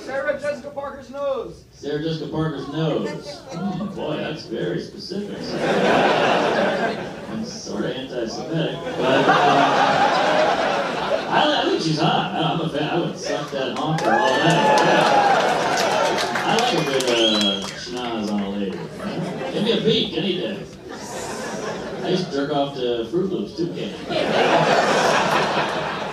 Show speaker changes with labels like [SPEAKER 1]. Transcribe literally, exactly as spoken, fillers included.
[SPEAKER 1] Sarah Jessica Parker's nose.
[SPEAKER 2] Sarah Jessica Parker's nose. Hmm, boy, that's very specific. I'm sort of anti-Semitic, but uh, I, I think she's hot. I'm a fan. I would suck that honker all night. Yeah. I like a good uh, schnoz on a lady. Yeah. Give me a peek any day. I used to jerk off to Fruit Loops too, can't you?